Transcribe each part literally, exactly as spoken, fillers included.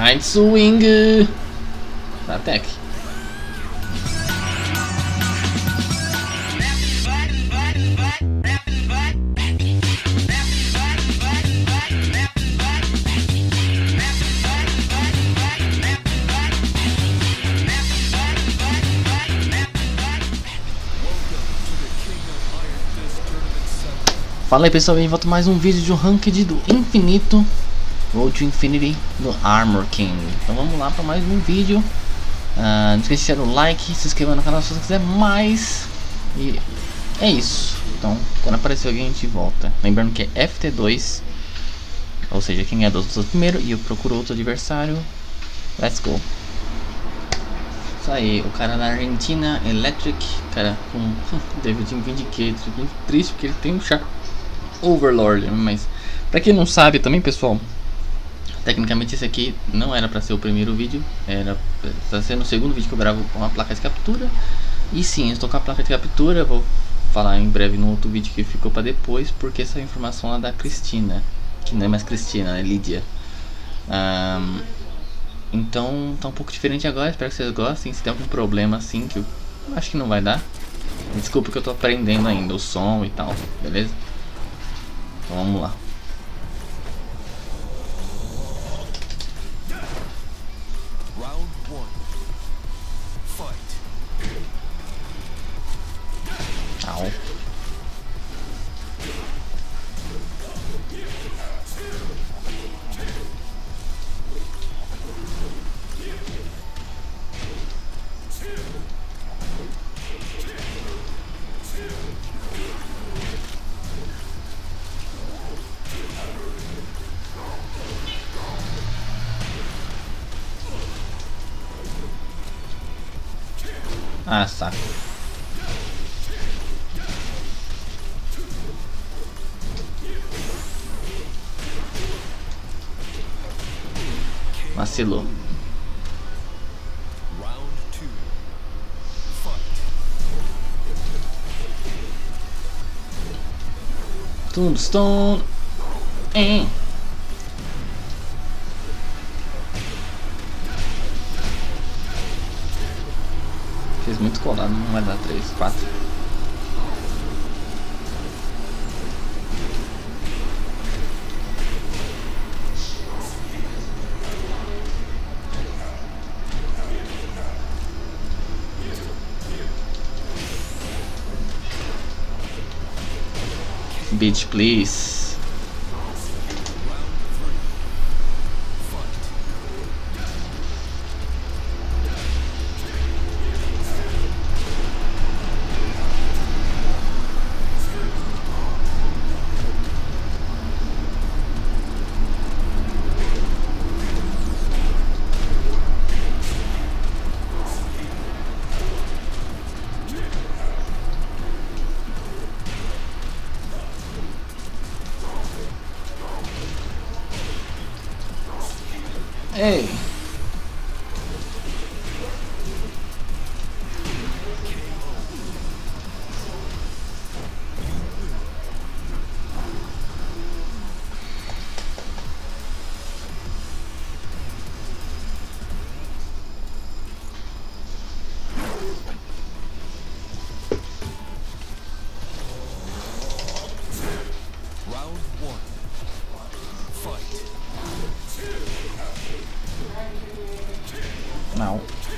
Side swing. Attack. Fala aí pessoal, e volta mais um vídeo de um Ranked do Infinito, Road to Infinity do Armor King. Então vamos lá para mais um vídeo. uh, Não esqueça de deixar o like, se inscrever no canal se você quiser mais. E é isso. Então quando aparecer alguém a gente volta. Lembrando que é F T dois, ou seja, quem é dos outros primeiro e eu procuro outro adversário. Let's go. Isso aí, o cara da Argentina, Electric, cara com David Vindicator, triste porque ele tem um char Overlord, mas pra quem não sabe também, pessoal, tecnicamente esse aqui não era pra ser o primeiro vídeo, era pra ser no segundo vídeo que eu gravo com a placa de captura. E sim, eu estou com a placa de captura, vou falar em breve no outro vídeo que ficou pra depois, porque essa informação é da Cristina, que não é mais Cristina, é Lídia. um, Então tá um pouco diferente agora, espero que vocês gostem. Se tem algum problema assim, que eu acho que não vai dar, desculpa que eu tô aprendendo ainda o som e tal, beleza? Então vamos lá. Round one. Fight. Au. Ah, saco. Vacilou. Round two. Fight. Tombstone. Hein. Fiz muito colado, não vai dar três, quatro. Beach, please. Ei. Round one. Fight. Não.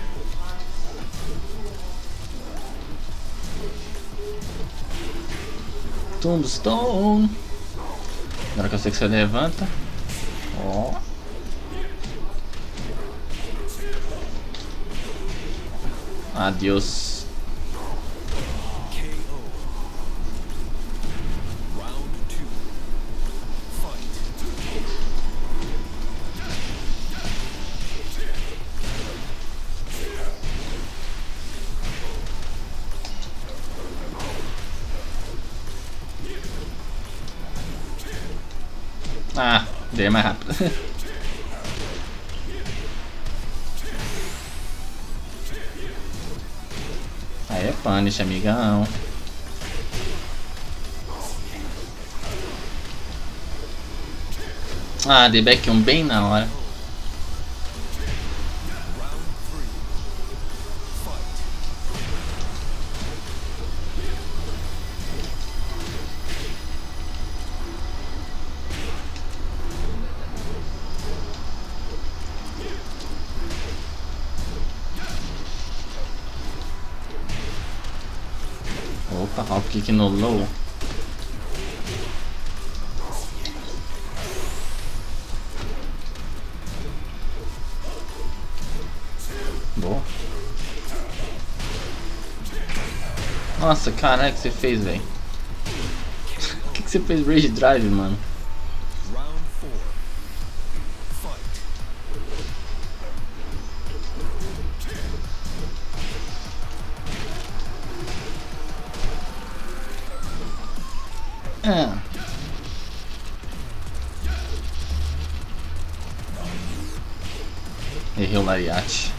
Tombstone. Agora que eu sei que você levanta. Ó. Adeus. K O. Round two. Fight. Ah, dele é mais rápido. Aí é punish, amigão. Ah, dei back um bem na hora. Opa, hop kick no low. Boa. Nossa, caralho, o que você fez, velho? O que, que você fez Rage Drive, mano? Round four. Fight. Ah. Errei o lariate.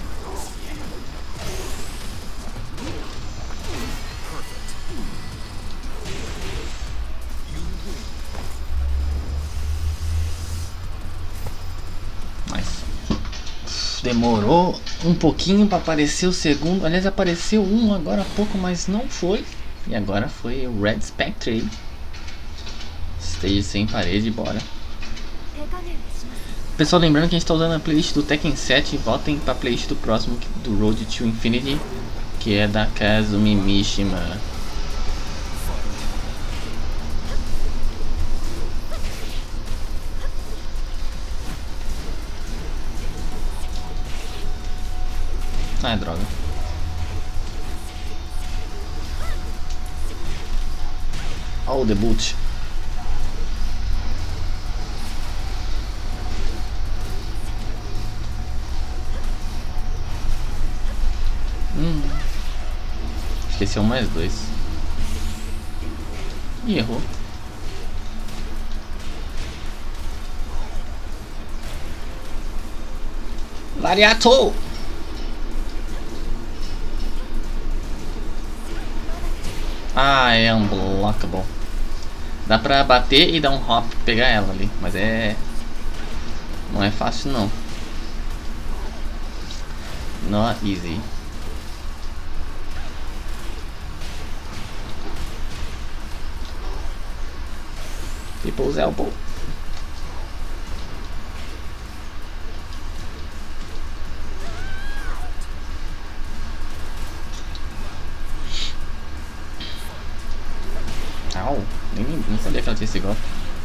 Demorou um pouquinho para aparecer o segundo. Aliás, apareceu um agora há pouco, mas não foi. E agora foi o Red Spectre. Stage sem parede, bora. Pessoal, lembrando que a gente está usando a playlist do Tekken sete. Votem para a playlist do próximo, do Road to Infinity, que é da Kazumi Mishima. Ah, droga. Oh, o debut. Hum. Esqueceu mais dois. Ih, errou. Lariato! Ah, é unblockable. Dá pra bater e dar um hop e pegar ela ali, mas é... não é fácil não. Not easy. People's elbow. Au, nem, nem sabia que ela tinha esse golpe.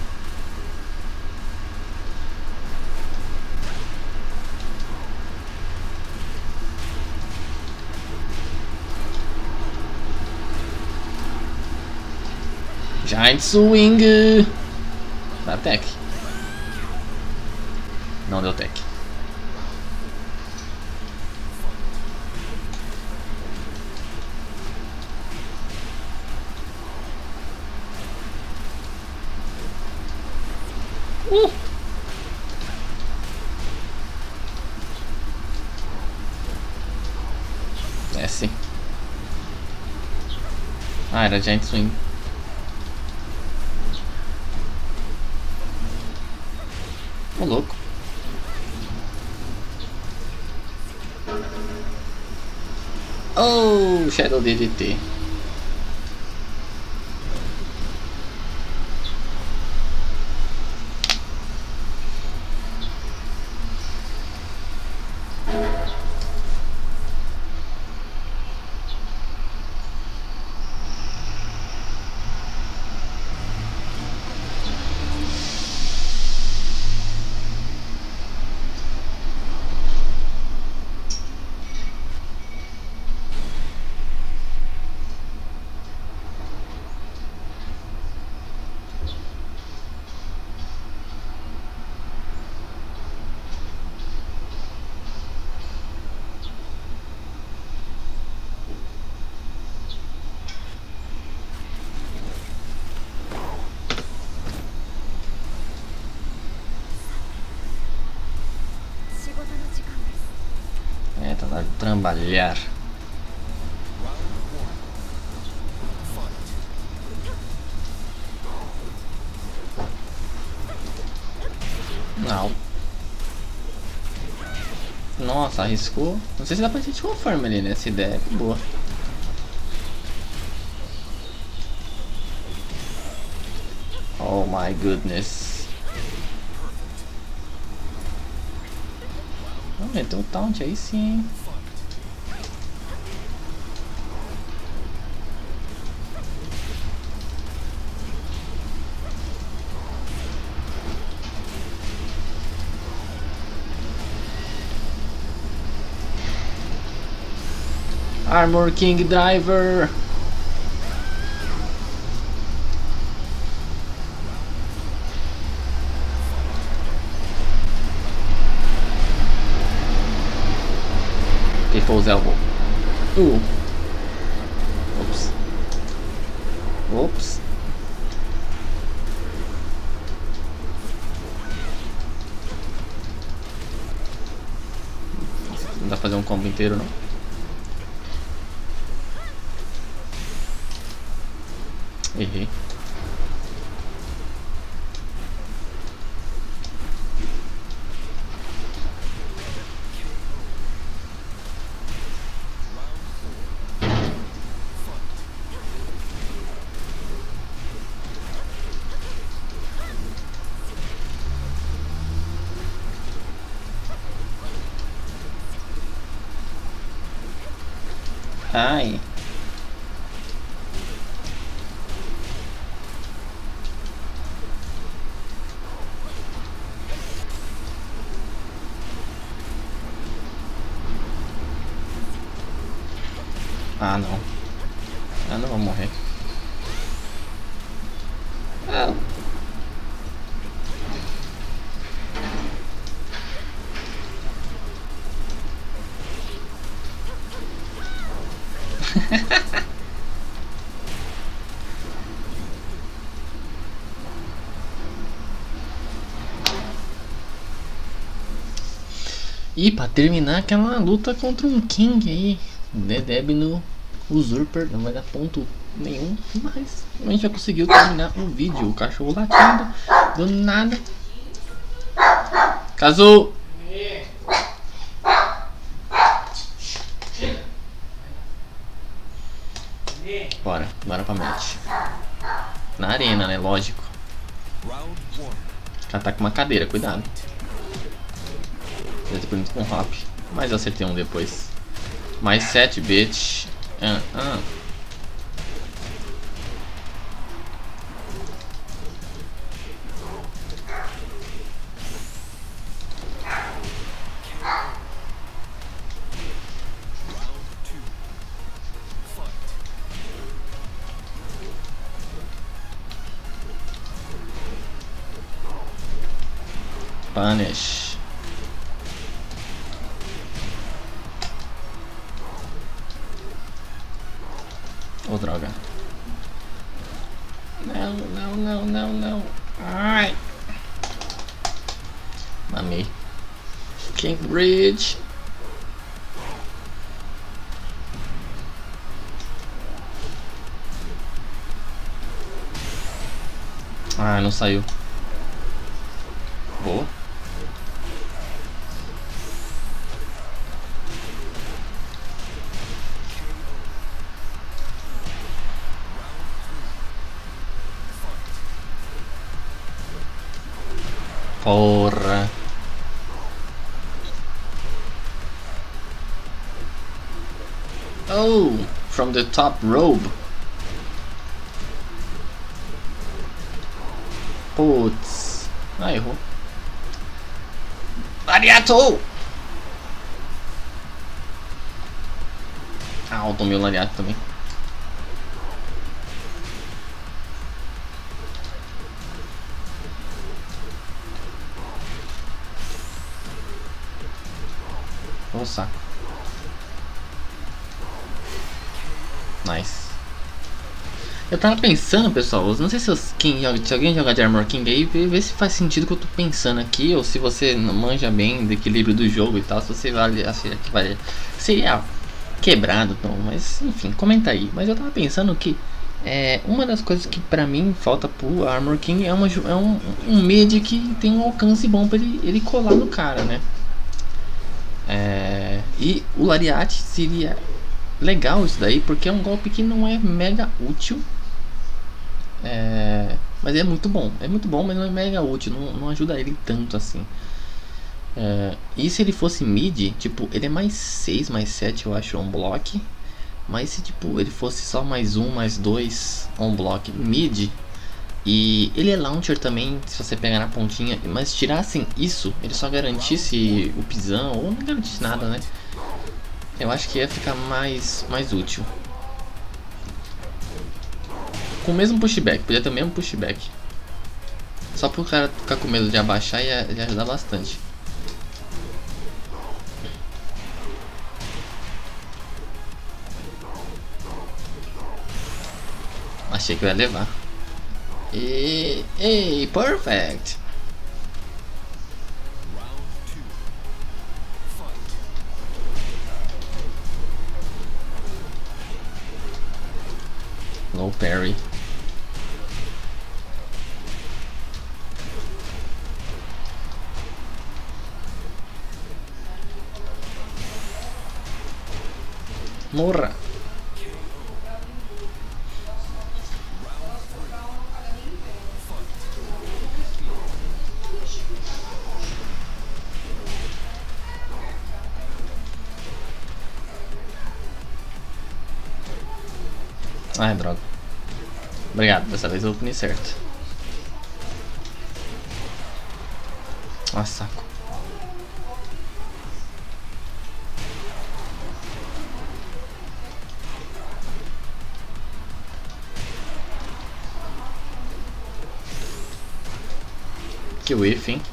Giant Swing! Dá tech. Não deu tech. Uh! Desce. Ah, era Giant Swing. Ô, louco. Oh, Shadow D D T. É, tá na hora de trabalhar. Não. Nossa, arriscou. Não sei se dá pra gente conforme ali, né? Essa ideia é boa. Oh my goodness. Vamos meter o taunt aí sim. Armor King Driver. People's elbow. Uh. Oops. Oops. Não dá pra fazer um combo inteiro, não. Errei. Ai. Ah, não. Ah, não vou morrer. Ah. E pra terminar aquela luta contra um King aí, Dedeb no Usurper, não vai dar ponto nenhum, mas a gente já conseguiu terminar o vídeo. O cachorro latindo, do nada. Kazu! Bora, bora pra match. Na arena, né? Lógico. O cara tá com uma cadeira, cuidado. Deve ter perdido com rap, mas eu acertei um depois. Mais sete, bitch. Ah, ah. Punish. Oh, droga. Não, não, não, não, não. Ai. Mamei. King Bridge. Ah, não saiu. Boa. Porra. Oh, from the top rope. Putz. Ah, errou. Lariato! Ah, eu tomei o lariato também. Oh, saco. Nice. Eu tava pensando, pessoal, não sei se, os, quem joga, se alguém joga de Armor King aí, vê, vê se faz sentido o que eu tô pensando aqui, ou se você não manja bem do equilíbrio do jogo e tal, se você vai achar que vai seria quebrado, então, mas enfim, comenta aí. Mas eu tava pensando que é, uma das coisas que pra mim falta pro Armor King é, uma, é um, um mid que tem um alcance bom pra ele, ele colar no cara, né? É, e o Lariat seria legal isso daí, porque é um golpe que não é mega útil, é, mas é muito bom, é muito bom, mas não é mega útil, não, não ajuda ele tanto assim. É, e se ele fosse mid, tipo, ele é mais seis, mais sete eu acho on block, mas se tipo ele fosse só mais um, mais dois on block mid, e ele é launcher também, se você pegar na pontinha, mas tirassem isso, ele só garantisse o pisão, ou não garantisse nada, né? Eu acho que ia ficar mais, mais útil. Com o mesmo pushback, podia ter o mesmo pushback. Só pro cara ficar com medo de abaixar ia, ia ajudar bastante. Achei que eu ia levar. E... Ei, perfect! Low parry. Morra. Ai, droga. Obrigado, dessa vez eu vou punir certo. Ah, saco. Que whiff, hein?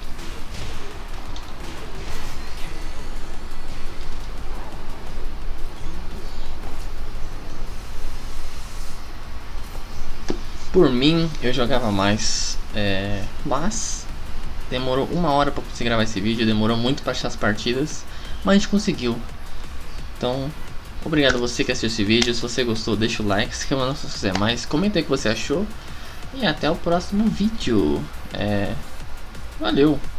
Por mim, eu jogava mais, é, mas demorou uma hora para conseguir gravar esse vídeo, demorou muito para achar as partidas, mas a gente conseguiu. Então, obrigado a você que assistiu esse vídeo. Se você gostou, deixa o like, se não quiser mais, comenta aí o que você achou e até o próximo vídeo. É, valeu!